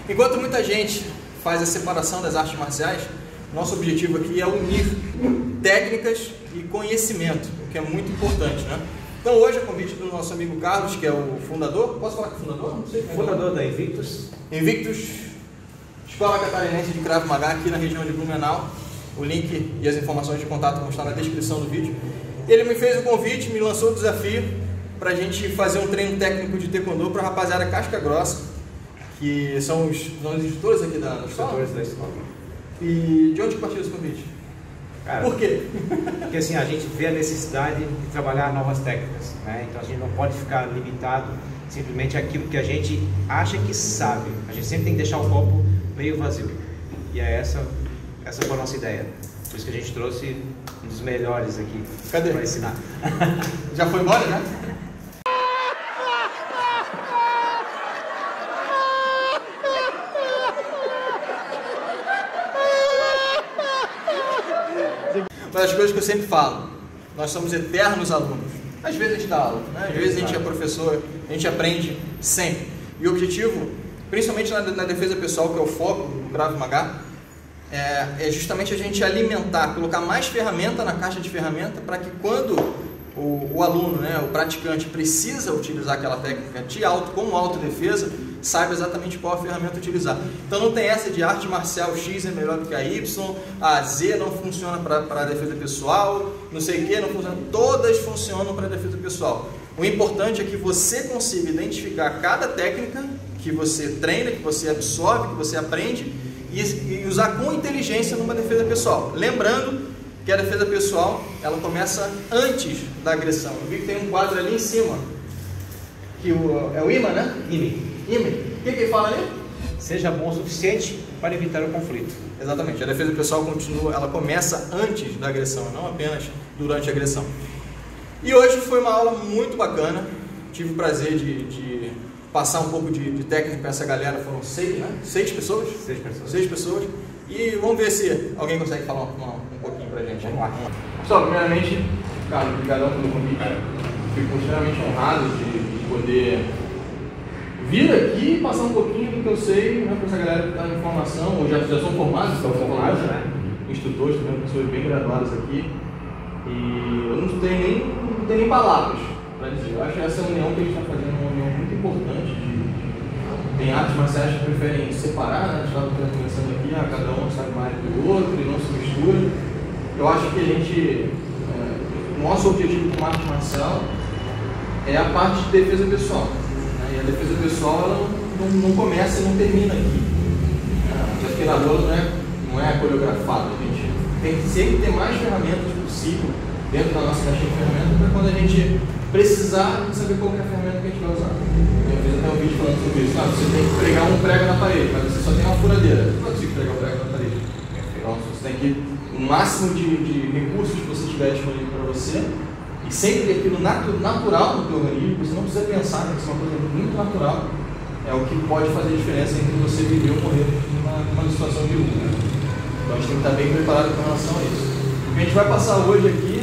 Enquanto muita gente faz a separação das artes marciais, nosso objetivo aqui é unir técnicas e conhecimento, o que é muito importante, né? Então hoje, a convite do nosso amigo Carlos, que é o fundador, posso falar que é fundador? Não sei. Fundador da Invictus. Invictus, Escola Catarinense de Krav Maga, aqui na região de Blumenau. O link e as informações de contato vão estar na descrição do vídeo. Ele me fez o convite, me lançou o desafio para a gente fazer um treino técnico de taekwondo para a rapaziada casca grossa, que são os instrutores aqui da escola. Instrutores da escola. E de onde partiu esse convite? Cara, por quê? Porque assim, a gente vê a necessidade de trabalhar novas técnicas, né? Então a gente não pode ficar limitado simplesmente àquilo que a gente acha que sabe. A gente sempre tem que deixar o copo meio vazio. E é essa foi a nossa ideia. Por isso que a gente trouxe um dos melhores aqui. Cadê? Para ensinar. Já foi embora, né? Uma das coisas que eu sempre falo, nós somos eternos alunos. Às vezes a gente dá aula, né? Às vezes a gente é professor, a gente aprende sempre. E o objetivo, principalmente na defesa pessoal, que é o foco do Krav Maga, é justamente a gente alimentar, colocar mais ferramenta na caixa de ferramenta para que quando o aluno, né, o praticante, precisa utilizar aquela técnica como autodefesa, saiba exatamente qual a ferramenta utilizar. Então não tem essa de arte marcial X é melhor do que a Y, a Z não funciona para a defesa pessoal, não sei o que, não funciona. Todas funcionam para a defesa pessoal. O importante é que você consiga identificar cada técnica que você treina, que você absorve, que você aprende e usar com inteligência numa defesa pessoal. Lembrando que a defesa pessoal, ela começa antes da agressão. Eu vi que tem um quadro ali em cima, que é o imã, né? Imã. O que ele fala ali? Seja bom o suficiente para evitar o conflito. Exatamente. A defesa pessoal ela começa antes da agressão, não apenas durante a agressão. E hoje foi uma aula muito bacana. Tive o prazer de passar um pouco de técnica para essa galera. Foram 6, né? 6 pessoas? 6 pessoas. 6 pessoas. E vamos ver se alguém consegue falar um pouquinho pra gente. Vamos lá. Pessoal, primeiramente, Carlos, obrigadão pelo convite. Fico extremamente honrado de poder vir aqui e passar um pouquinho do que eu sei, né, para essa galera que está em formação, ou já são formados, né? Instrutores, também, pessoas bem graduadas aqui. E eu não tenho nem palavras para dizer. Eu acho que essa união que a gente está fazendo é uma união muito importante. Tem artes marciais que preferem separar, né? A gente estava conversando aqui, cada um sabe mais do outro e não se mistura. Eu acho que a gente, nosso objetivo com arte marcial é a parte de defesa pessoal. Né? E a defesa pessoal ela não começa e não termina aqui. O desafiador não é coreografado. A gente tem que sempre ter mais ferramentas possível dentro da nossa caixinha de ferramentas para quando a gente precisar saber qual é a ferramenta que a gente vai usar. Eu fiz até um vídeo falando sobre isso. Você tem que pregar um prego na parede, mas você só tem uma furadeira. Você não consigo pregar um prego na parede. Então você tem que o máximo de recursos que você tiver disponível para você e sempre aquilo natural no teu organismo. Você não precisa pensar, tem que ser uma coisa muito natural. É o que pode fazer a diferença entre você viver ou morrer numa situação de luta. Né? Então a gente tem que estar bem preparado com relação a isso. O que a gente vai passar hoje aqui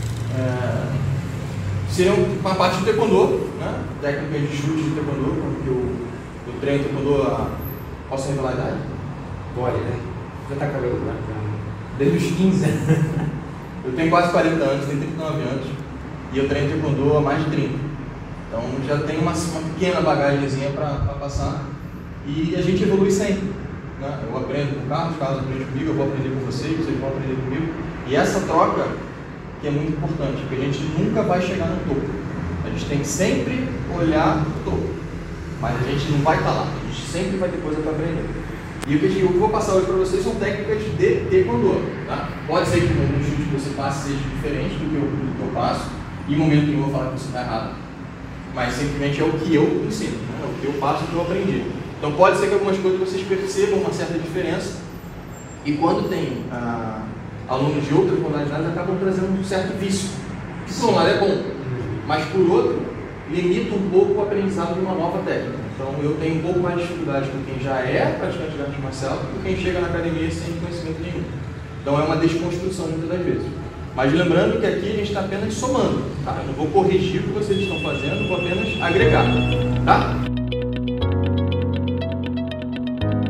seria uma parte de taekwondo, né? Técnica de chute de taekwondo, porque eu treino taekwondo posso revelar a idade? Pode, né? Já tá cabelo branco, né? Desde os 15 anos. Eu tenho quase 40 anos, tenho 39 anos e eu treino taekwondo há mais de 30. Então já tenho uma pequena bagagemzinha para passar e a gente evolui sempre. Né? Eu aprendo com o Carlos aprende comigo, eu vou aprender com vocês vão aprender comigo. E essa troca que é muito importante, porque a gente nunca vai chegar no topo. A gente tem que sempre olhar o topo, mas a gente não vai estar lá, a gente sempre vai ter coisa para aprender. E o que eu vou passar hoje para vocês são técnicas de taekwondo. Tá? Pode ser que no chute que você passe seja diferente do que eu passo, e em momento nenhum eu vou falar que você está errado, mas simplesmente é o que eu ensino, né? É o que eu passo e o que eu aprendi. Então pode ser que algumas coisas vocês percebam uma certa diferença, e quando tem alunos de outras modalidades acabam trazendo um certo vício, que por um lado é bom, mas por outro limita um pouco o aprendizado de uma nova técnica. Então eu tenho um pouco mais de dificuldade com quem já é praticante de arte marcial do que quem chega na academia sem conhecimento nenhum. Então é uma desconstrução muitas das vezes. Mas lembrando que aqui a gente está apenas somando, tá? Eu não vou corrigir o que vocês estão fazendo, vou apenas agregar, tá?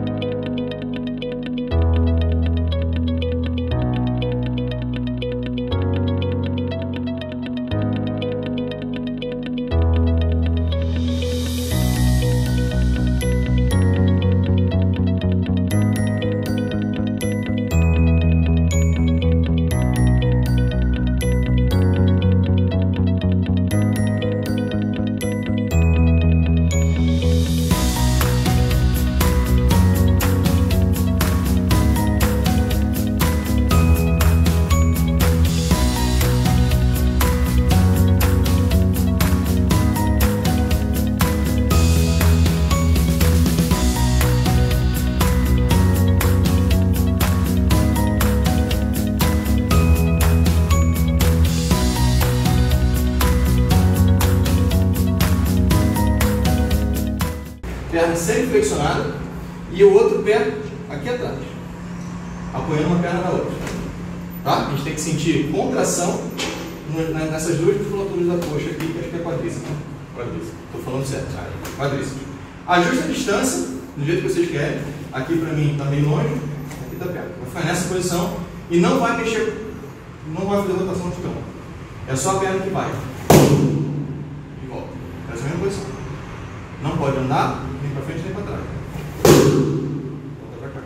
flexionada e o outro pé aqui atrás, apoiando uma perna na outra. Tá? A gente tem que sentir contração nessas duas musculaturas da coxa aqui, que acho que é quadríceps. Quadríceps. Estou falando certo. Quadríceps. Ajuste a distância do jeito que vocês querem. Aqui para mim está meio longe, aqui está perto. Vai ficar nessa posição e não vai mexer, não vai fazer rotação de cama. É só a perna que vai. E volta. Essa é a mesma posição. Não pode andar nem para frente nem para trás. Volta para cá.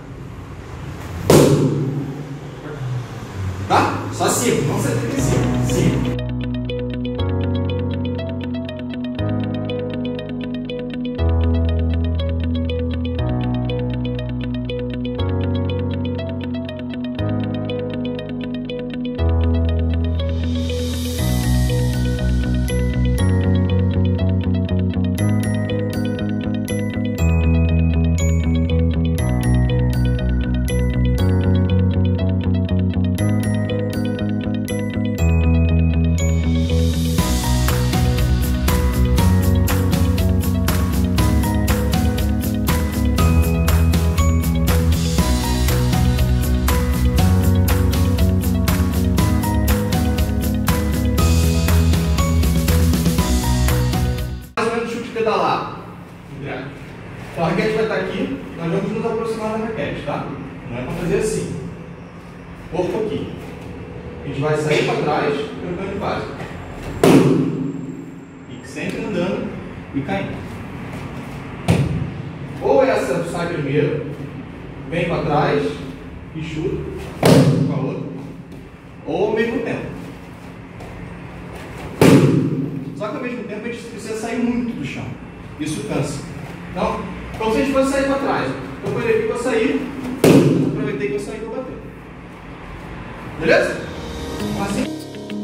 Tá? Só 5, não 75. 5. Pedalar. Então a raquete vai estar aqui, nós vamos nos aproximar da raquete, tá? Não é para fazer assim. Corpo aqui. A gente vai sair para trás, trocando de base. E sempre andando e caindo. Ou essa sai primeiro, vem para trás e chuta com a outra, ou ao mesmo tempo. Só que ao mesmo tempo a gente precisa sair muito do chão. Isso cansa. Então, como se a gente fosse sair para trás. Eu aproveitei que eu saí, aproveitei que eu saí e vou bater. Beleza? Assim.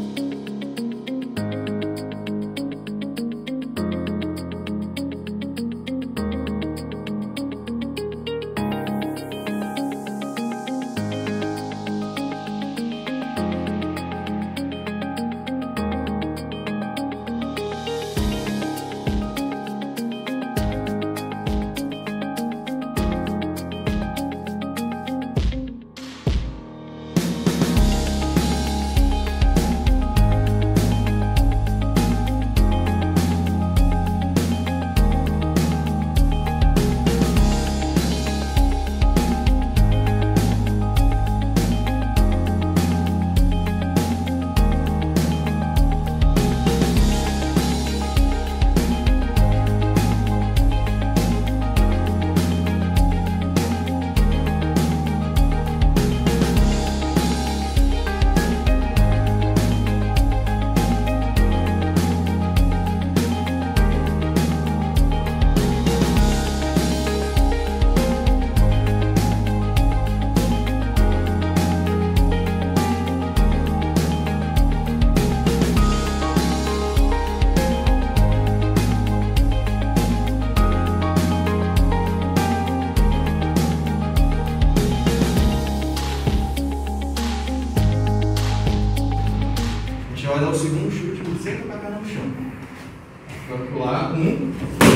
Vai dar o segundo chute sempre com a perna no chão. Vai pular 1,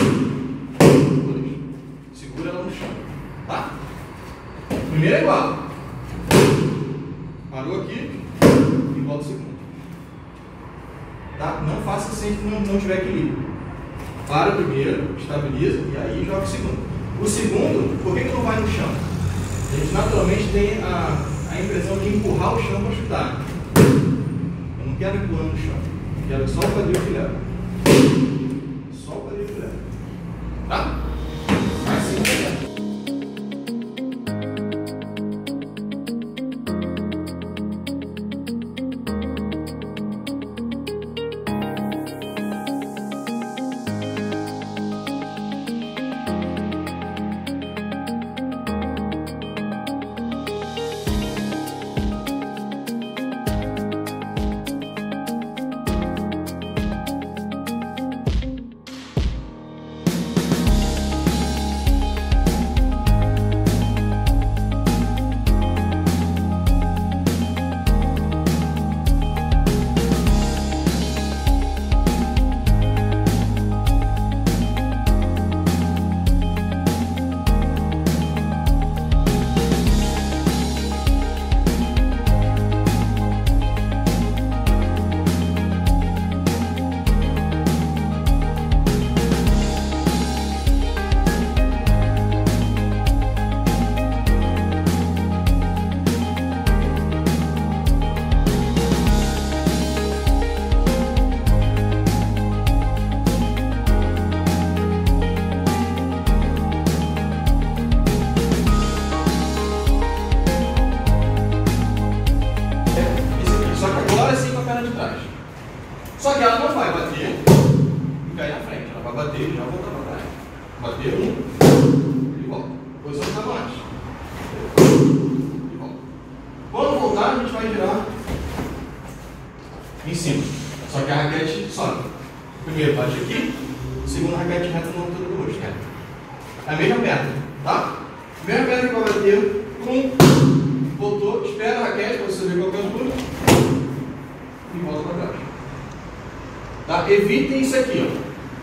2. Segura ela no chão. Tá? Primeiro é igual. Parou aqui e volta o segundo. Tá? Não faça sem que não tiver equilíbrio. Para primeiro, estabiliza e aí joga o segundo. O segundo, por que não vai no chão? A gente naturalmente tem a impressão de empurrar o chão para chutar. Não quero empurrar no chão, quero só o quadril que leva. Só o quadril que leva. Tá? Vai sim, tá? primeiro bate aqui, segundo raquete reta na altura do rosto. É a mesma perna, tá? Primeira perna que vai bater, voltou, espera a raquete para você ver qual é a altura e volta para trás. Tá? Evitem isso aqui, ó.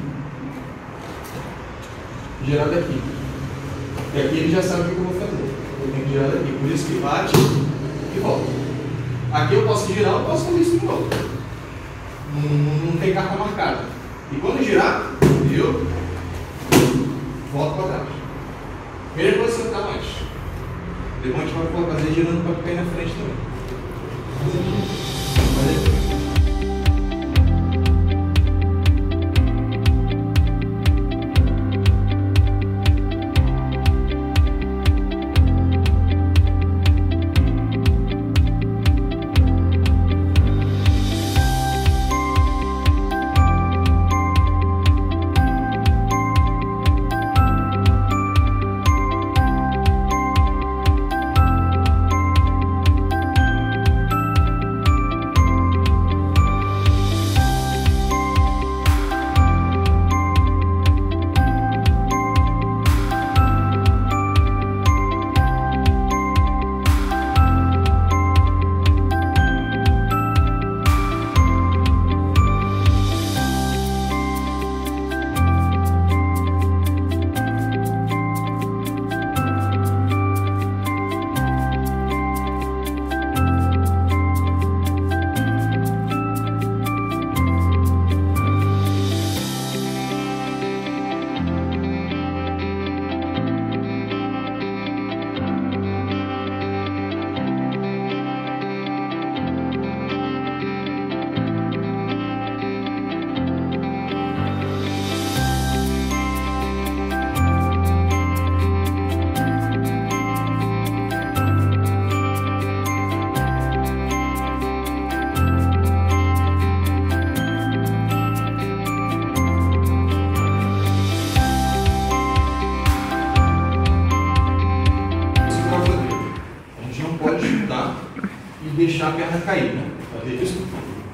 Girar daqui. E aqui ele já sabe o que eu vou fazer. Eu tenho que girar daqui. Por isso que bate e volta. Aqui eu posso girar, eu posso fazer isso de novo. Não tem carta marcada. E quando girar, eu volto para trás. Primeira coisa que você está mais. Depois a gente vai fazer girando para cair na frente também. Deixar a perna cair, né? Fazer isso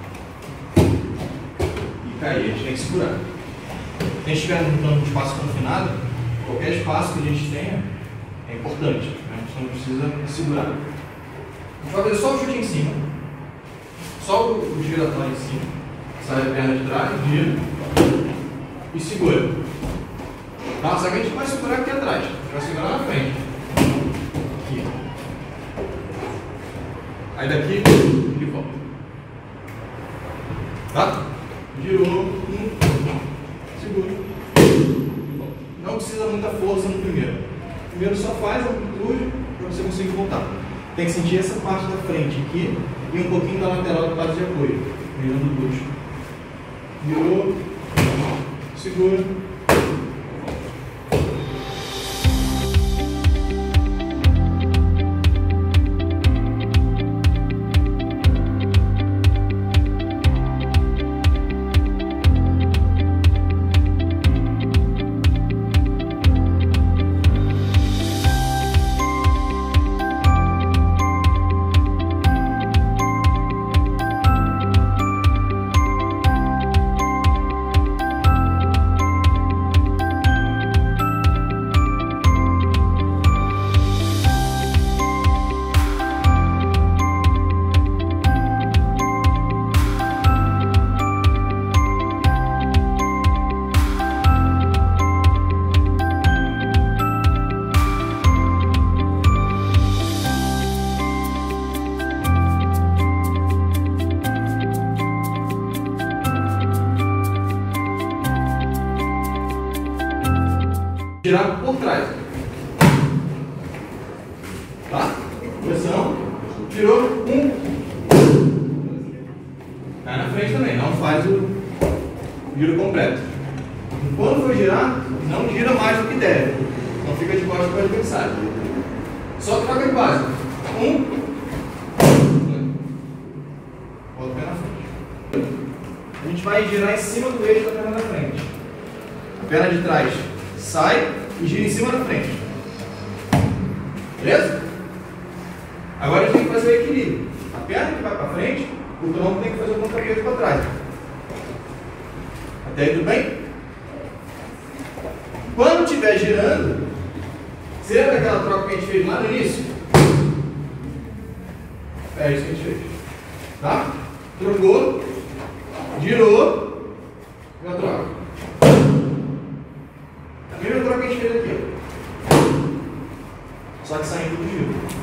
e cair, a gente tem que segurar. Se a gente estiver num espaço confinado, qualquer espaço que a gente tenha é importante, né? A gente não precisa segurar. A gente vai fazer só o chute em cima, só o giratório em cima, sai a perna de trás, gira e segura. Tá? Só que a gente vai segurar aqui atrás, a gente vai segurar na frente. Aqui. Aí daqui ele volta. Tá? Girou, segura e volta. Não precisa muita força no primeiro. Primeiro só faz a amplitude para você conseguir voltar. Tem que sentir essa parte da frente aqui e um pouquinho da lateral do base de apoio, virando o bucho. Virou, segura. Girar por trás. Tá? Pressão. Girou. Cai na frente também. Não faz o giro completo. Quando for girar, não gira mais do que deve. Não fica de costas para o adversário. Só troca de base. Bota o pé na frente. A gente vai girar em cima do eixo da perna da frente. A perna de trás sai e gira em cima da frente. Beleza? Agora a gente tem que fazer o equilíbrio. A perna que vai para frente, o tronco tem que fazer o contrapeso para trás. Até aí tudo bem? Quando estiver girando, você lembra daquela troca que a gente fez lá no início? É isso que a gente fez. Tá? Trocou, girou, e a troca. A mesma troca que a gente fez aqui, ó. Só que saindo do giro.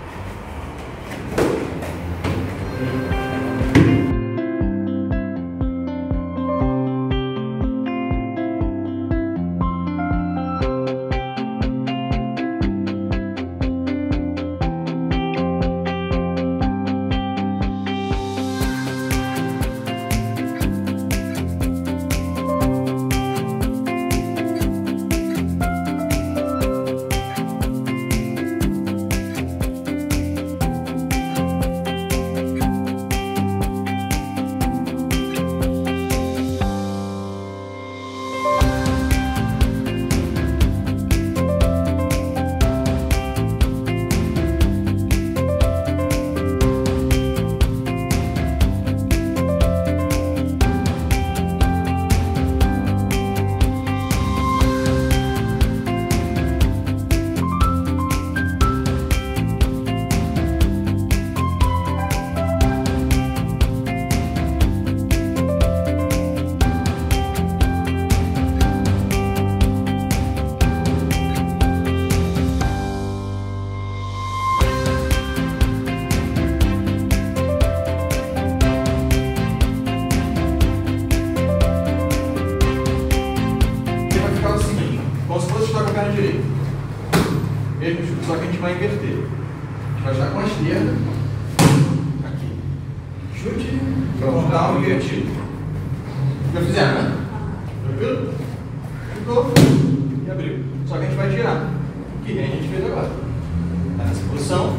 Mesmo chute, só que a gente vai inverter. A gente vai estar com a esquerda aqui. Chute, frontal, invertido. Já fizeram, né? Tranquilo? Chutou e abriu. Só que a gente vai girar. Que nem a gente fez agora. Tá nessa posição.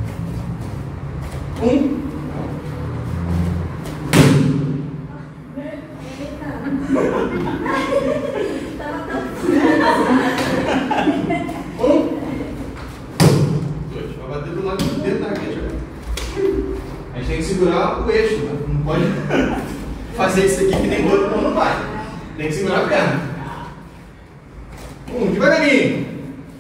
1. A gente tem que segurar o eixo, né? Não pode fazer isso aqui que nem o outro, não vai. Tem que segurar a perna. Devagarinho.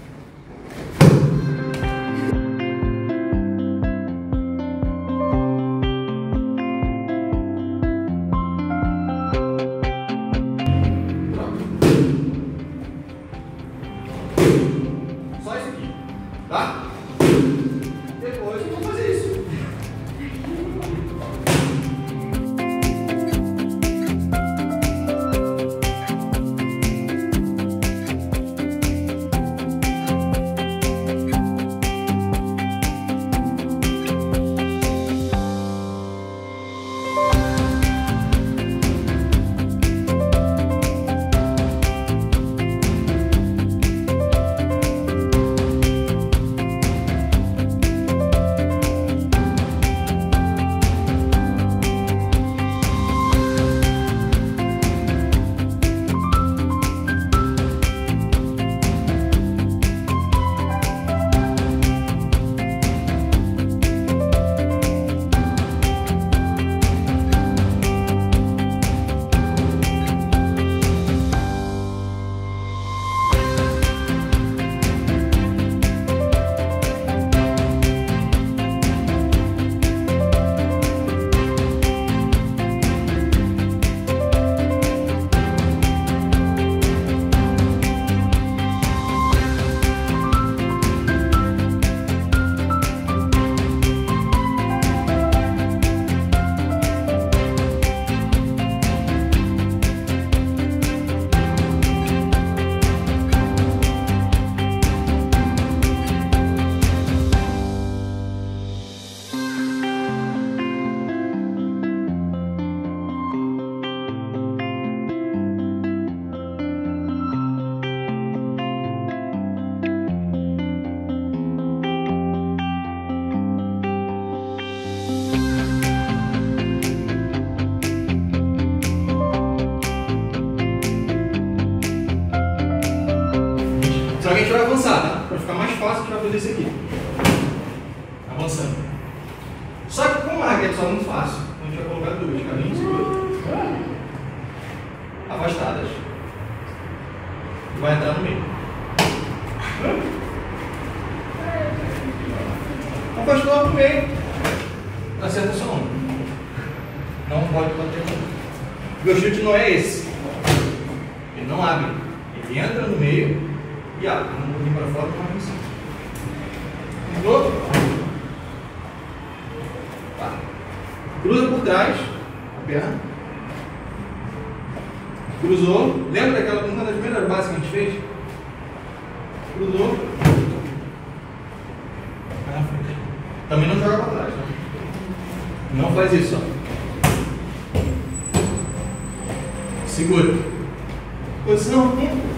Só isso aqui, tá? Depois eu vou fazer isso. Só que a gente vai avançar, tá? Para ficar mais fácil, a gente vai fazer isso aqui. Avançando. Só que como a raquete só é muito fácil, a gente vai colocar duas, cada um em cima. afastadas. E vai entrar no meio. Afastou no meio. Acerta o seu ombro. Não pode bater no ombro. Meu chute não é esse. Ele não abre. Ele entra no meio e abre. Um pouquinho para fora e mais no centro. Mudou? Tá. Cruza por trás a perna. Cruzou. Lembra daquela uma das primeiras bases que a gente fez? Cruzou. Vai na frente. Também não joga para trás, tá? Não faz isso, ó. Segura. Posição 1.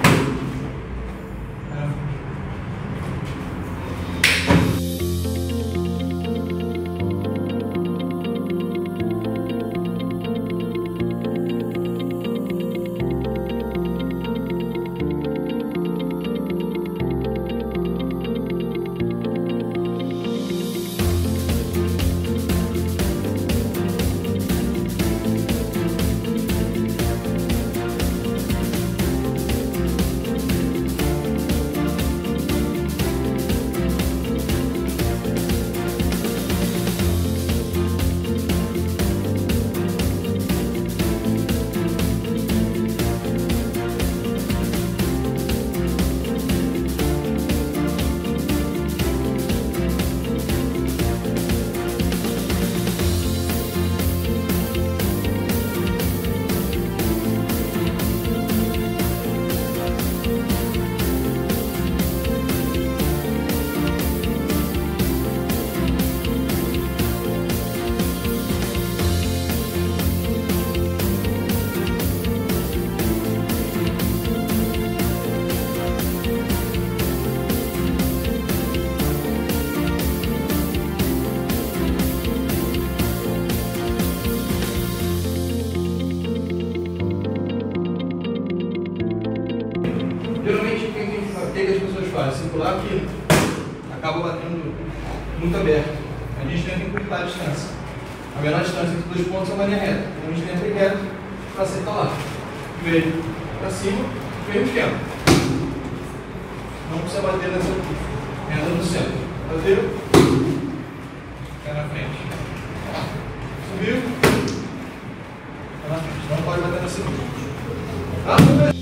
Geralmente o que as pessoas fazem? Circular aqui, acaba batendo muito aberto. A gente tenta encurtar a distância. A menor distância entre dois pontos é uma linha reta. Então a gente tenta ir reto para acertar lá. Joelho para cima, mesmo esquema. Não precisa bater nessa aqui. Entra no centro. Bateu, cai na frente. Subiu, cai na frente. Não pode bater na segunda. Tá?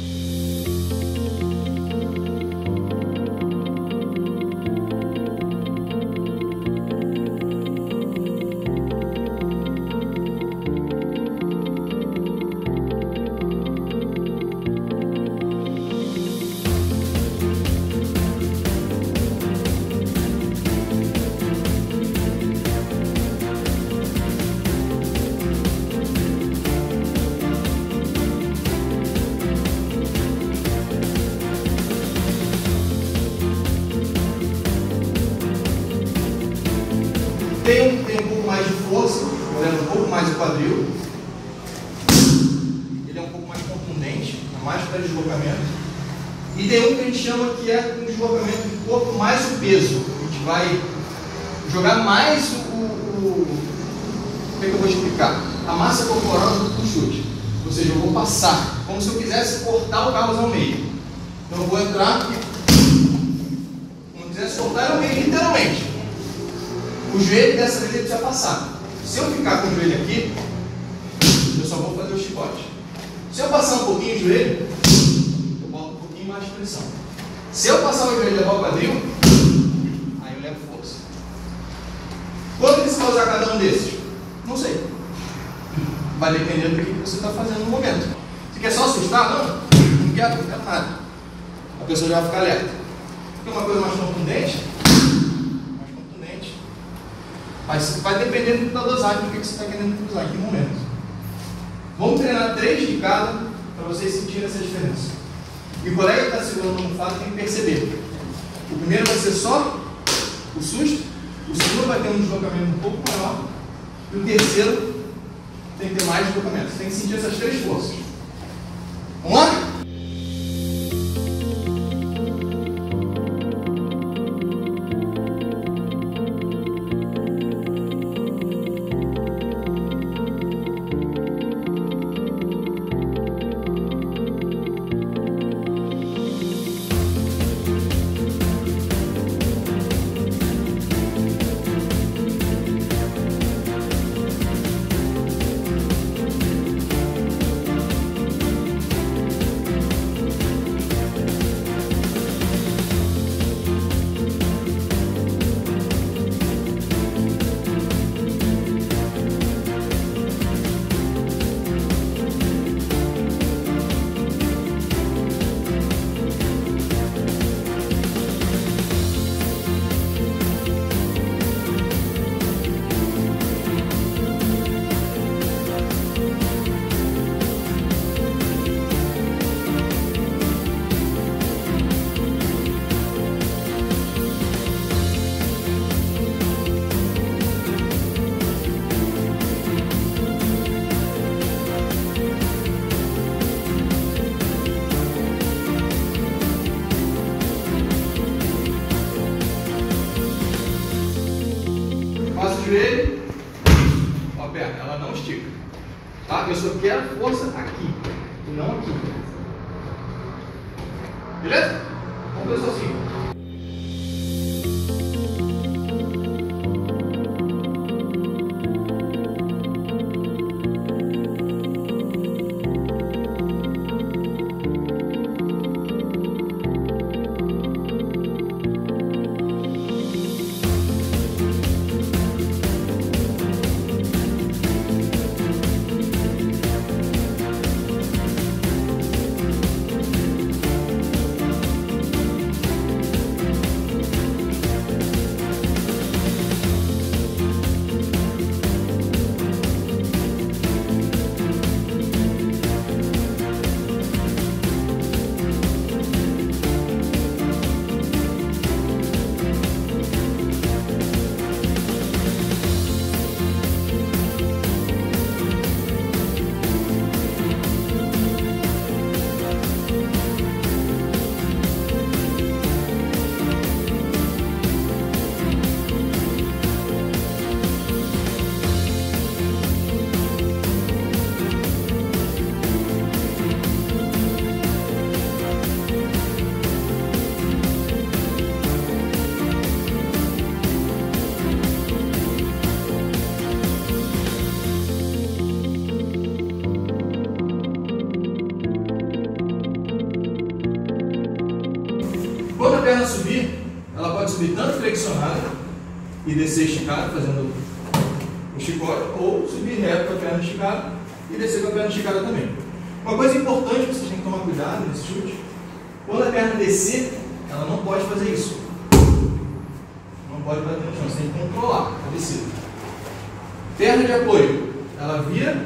Tem um pouco mais de força, um pouco mais de quadril. Ele é um pouco mais contundente, mais para deslocamento. E tem um que a gente chama que é um deslocamento de corpo mais o peso. A gente vai jogar mais como é que eu vou explicar? A massa corporal do chute. Ou seja, eu vou passar, como se eu quisesse cortar o cabos ao meio. Então eu vou entrar e, como eu quisesse cortar ao meio, literalmente. O joelho dessa vez ele precisa passar. Se eu ficar com o joelho aqui, eu só vou fazer o chicote. Se eu passar um pouquinho o joelho, eu boto um pouquinho mais de pressão. Se eu passar o joelho e levar o quadril, aí eu levo força. Quando que você vai usar cada um desses? Não sei. Vai depender do que você está fazendo no momento. Você quer só assustar? Não quero nada. A pessoa já vai ficar alerta. Quer uma coisa mais contundente? Mas vai depender da dosagem do que você está querendo usar, em que momento. Vamos treinar 3 de cada para vocês sentirem essa diferença. E o colega que está segurando no fato tem que perceber. O primeiro vai ser só o susto, o segundo vai ter um deslocamento um pouco maior, e o terceiro tem que ter mais deslocamento. Você tem que sentir essas 3 forças. Vamos lá? joelho, ó a perna, ela não estica. Tá? Eu só quero força aqui, e não aqui. Beleza? Vamos ver só assim. Quando a perna subir, ela pode subir tanto flexionada e descer esticada, fazendo o chicote, ou subir reto com a perna esticada e descer com a perna esticada também. Uma coisa importante que vocês têm que tomar cuidado nesse chute, quando a perna descer, ela não pode fazer isso. Não pode bater no chão, você tem que controlar a descida. Perna de apoio, ela vira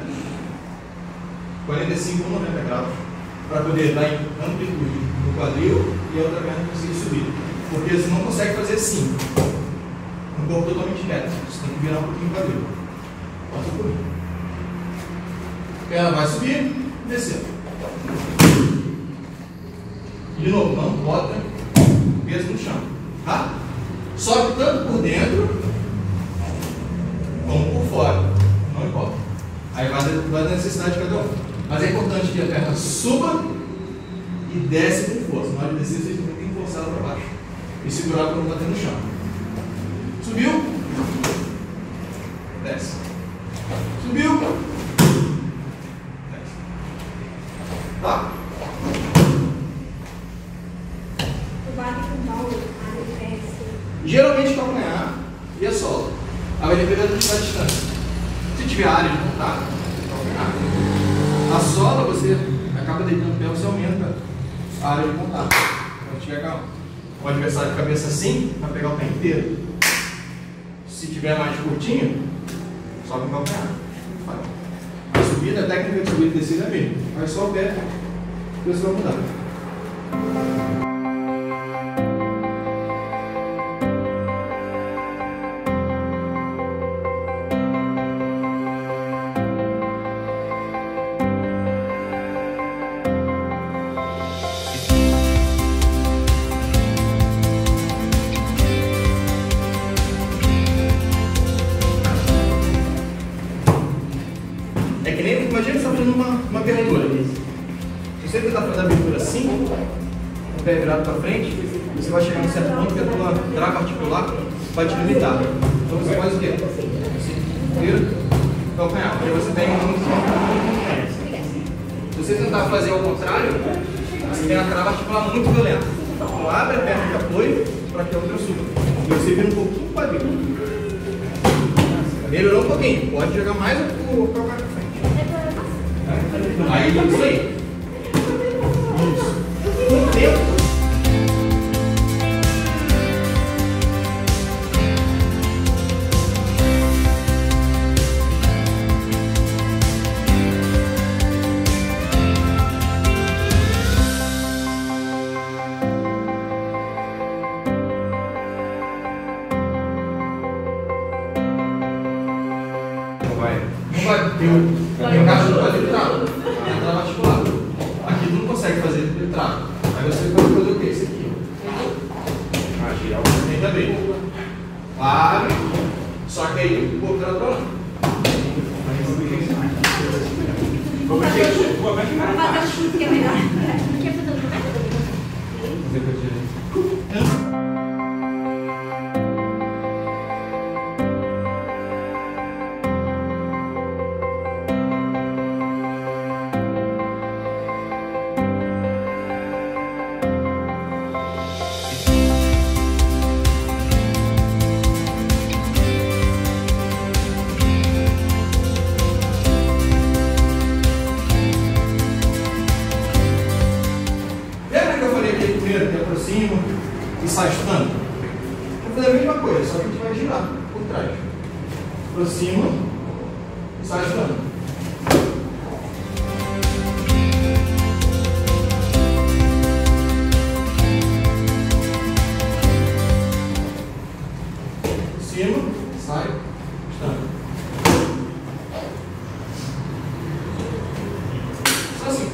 45 ou 90 graus para poder dar amplitude no quadril e a outra perna conseguir subir. Porque você não consegue fazer assim, um corpo totalmente reto. Você tem que virar um pouquinho o quadril. Passa por mim. A perna vai subir e descer. De novo, não bota peso no chão. Tá? Sobe tanto por dentro como por fora. Não importa. Aí vai da necessidade de cada um. Mas é importante que a perna suba e desce com força. Na hora de descer, vocês têm que forçar ela para baixo. E segurar para não bater no chão. Subiu. Desce. Subiu. Desce. Tá? Geralmente calcanhar e a sola. Aí vai depender da distância. Se tiver área de contato, calcanhar. A sola, você acaba deitando o pé, você aumenta a área de contato. Quando tiver o adversário de cabeça assim, vai pegar o pé inteiro. Se tiver mais curtinho, sobe o calcanhar. A subida, a técnica de subida e descida é a mesma. Vai só o pé e você vai mudar. Imagina que você está fazendo uma abertura. Se você tentar fazer a abertura assim, com o pé virado para frente, você vai chegar em um certo ponto que a tua trava articular vai te limitar. Então você faz o quê? Você vira o calcanhar, porque você tem Se você tentar fazer ao contrário, você tem a trava articular muito violenta. Então abre a perna de apoio para que a outra suba. E você vira um pouquinho o quadril. Melhorou um pouquinho, pode jogar mais o calcanhar para frente. Aí isso aí. Isso. Com o tempo. Não vai ter o caso do quadril trava. Tem a trava articular. Aqui tu não consegue fazer trava. Aí você vai fazer o que? Isso aqui. Girar o que tem que abrir. Abre, Só que aí o corpo era pra lá. Vamos fazer o chute que é melhor. Quer fazer o aproxima e sai chutando. Vou fazer a mesma coisa, só que a gente vai girar por trás. Aproxima e sai chutando. Aproxima, sai, chutando. Só assim.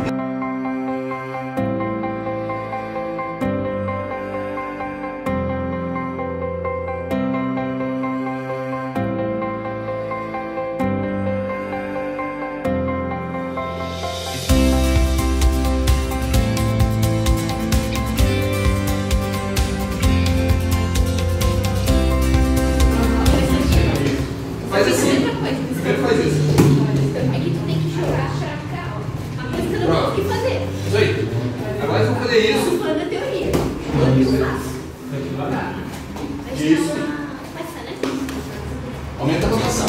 Faz assim. Primeiro faz isso. É que tu tem que jogar a chave uma coisa que eu não consegui fazer. Isso aí. Agora eu vou fazer isso. Falando a teoria. Falando isso fácil. Isso. Passa, né? Aumenta a rotação.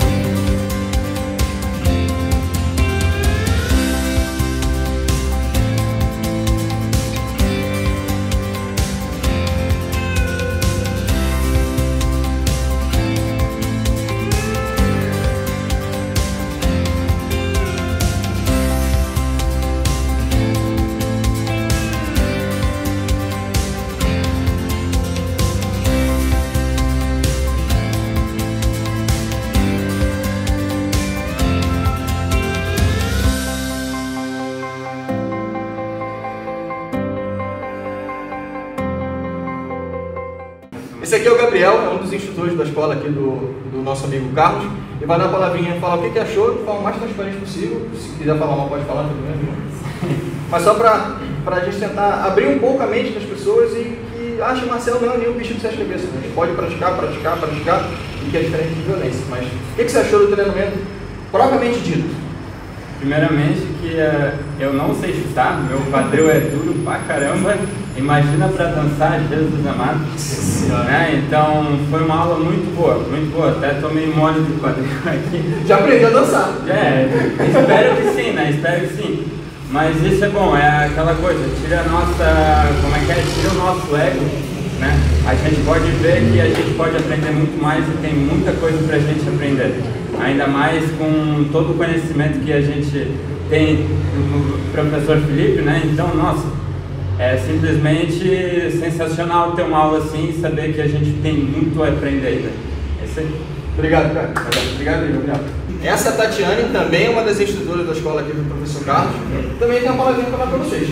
Esse aqui é o Gabriel, é um dos instrutores da escola aqui do nosso amigo Carlos. Ele vai dar uma palavrinha, falar o que achou, de forma mais transparente possível. Se quiser falar mal, pode falar também. Mas só para a gente tentar abrir um pouco a mente das pessoas e que acha que Marcelo não é nenhum bicho de sete cabeças. A gente pode praticar, e que é diferente de violência. Mas o que você achou do treinamento propriamente dito? Primeiramente que eu não sei chutar, meu quadril é duro pra caramba, imagina pra dançar, Jesus amado, né? Então foi uma aula muito boa, até tomei mole do quadril aqui. Já aprendeu a dançar? Espero que sim, né? Espero que sim. Mas isso é bom, é aquela coisa, tira a nossa, tira o nosso ego, né? A gente pode ver que a gente pode aprender muito mais e tem muita coisa pra gente aprender. Ainda mais com todo o conhecimento que a gente tem do professor Felipe, né? Então, nossa, é simplesmente sensacional ter uma aula assim e saber que a gente tem muito a aprender ainda. É isso aí. Obrigado, cara. Obrigado, Gabriel. Essa Tatiane também é uma das instrutoras da escola aqui do professor Carlos. Também tem uma palavrinha para dar para vocês.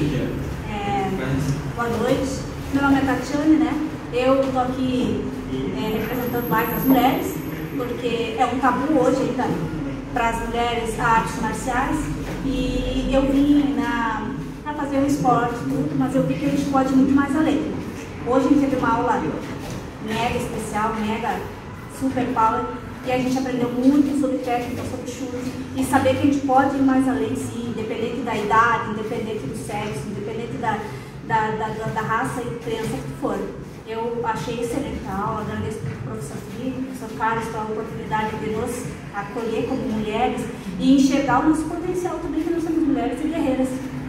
Boa noite. Meu nome é Tatiane, né? Eu estou aqui representando mais as mulheres, porque é um tabu hoje ainda para as mulheres artes marciais, e eu vim para fazer um esporte, tudo, mas eu vi que a gente pode ir muito mais além. Hoje a gente teve uma aula mega especial, mega super power, e a gente aprendeu muito sobre técnica, sobre chute, e saber que a gente pode ir mais além, sim, independente da idade, independente do sexo, independente da raça e crença que for. Eu achei excelente a aula, agradeço ao professor Felipe, professor Carlos, pela oportunidade de nos acolher como mulheres e enxergar o nosso potencial também, que nós somos mulheres e guerreiras.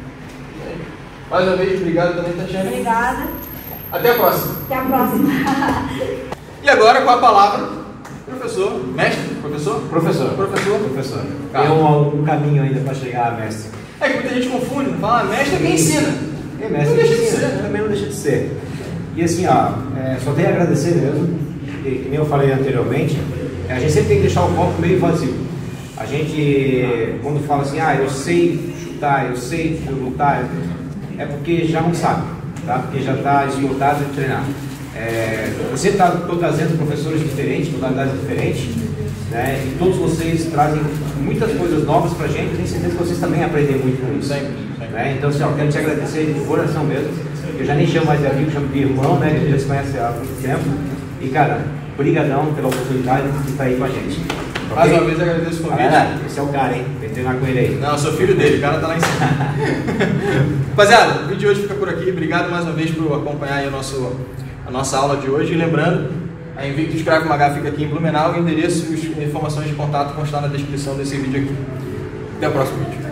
Mais uma vez, obrigado também, Tatiana. Obrigada. Até a próxima. Até a próxima. E agora com a palavra, professor, mestre, professor? Professor. Tem um caminho ainda para chegar a mestre. É que muita gente confunde, fala mestre é quem ensina. É mestre, não deixa de ser. Também não deixa de ser. E assim, só tenho a agradecer mesmo, que nem eu falei anteriormente, a gente sempre tem que deixar o copo meio vazio. A gente, quando fala assim, eu sei chutar, eu sei lutar, é porque já não sabe, tá? Porque já está esgotado de treinar. Você está trazendo professores diferentes, modalidades diferentes, né? E todos vocês trazem muitas coisas novas para a gente. Eu tenho certeza que vocês também aprendem muito com isso. Sempre. Né? Então, assim, quero te agradecer de coração mesmo. Eu já nem chamo mais de amigo, chamo de irmão, né? Que a gente já se conhece há muito tempo. E, cara, brigadão pela oportunidade de estar aí com a gente. Mais uma vez agradeço o convite. Esse é o cara, hein? Vem treinar com ele aí. Não, eu sou filho dele, o cara tá lá em cima. Rapaziada, o vídeo de hoje fica por aqui. Obrigado mais uma vez por acompanhar aí a nossa aula de hoje. E lembrando, a Invictus Krav Maga fica aqui em Blumenau. O endereço e as informações de contato vão estar na descrição desse vídeo aqui. Até o próximo vídeo.